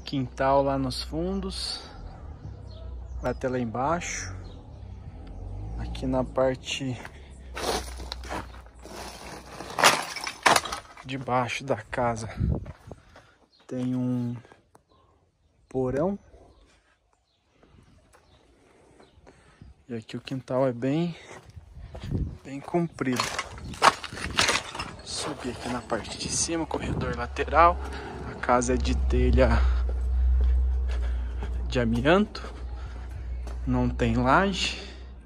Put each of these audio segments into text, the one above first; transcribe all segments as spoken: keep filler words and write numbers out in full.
Quintal lá nos fundos, vai até lá embaixo. Aqui na parte de baixo da casa tem um porão. E aqui o quintal é bem, bem comprido. Subir aqui na parte de cima, corredor lateral. A casa é de telha de amianto, não tem laje.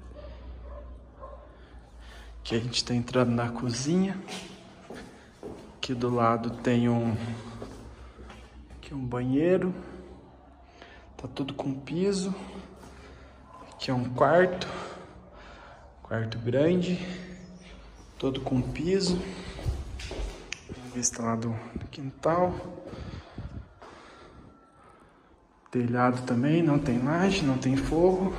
Aqui a gente está entrando na cozinha. Aqui do lado tem um, aqui um banheiro. Tá tudo com piso. Aqui é um quarto, quarto grande, todo com piso. Vista lá do quintal. Telhado também, não tem laje, não tem forro.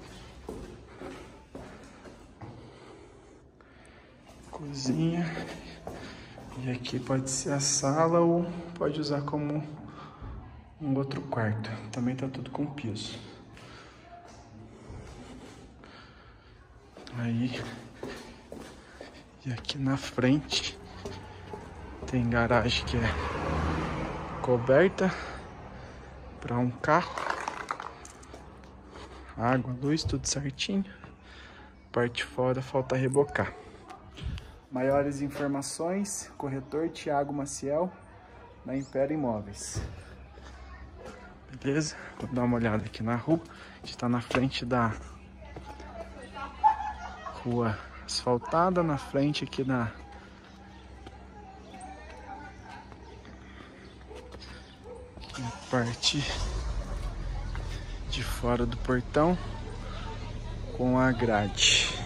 Cozinha. E aqui pode ser a sala ou pode usar como um outro quarto. Também tá tudo com piso. Aí, e aqui na frente tem garagem que é coberta para um carro. Água, luz, tudo certinho. Parte de fora falta rebocar. Maiores informações, corretor Thiago Maciel, na Império Imóveis. Beleza? Vou dar uma olhada aqui na rua. A gente tá na frente da rua asfaltada, na frente aqui da na parte de fora do portão com a grade.